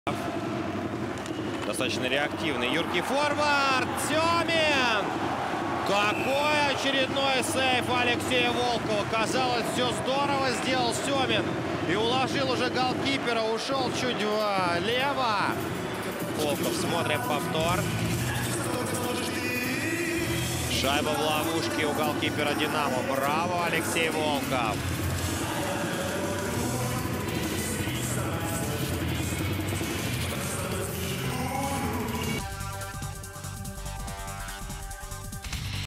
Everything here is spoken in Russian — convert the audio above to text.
Достаточно реактивный. Юркий форвард. Семин! Какой очередной сейф Алексея Волкова. Казалось, все здорово сделал Семин. И уложил уже голкипера. Ушел чуть влево. Волков, смотрим повтор. Шайба в ловушке у голкипера «Динамо». Браво, Алексей Волков.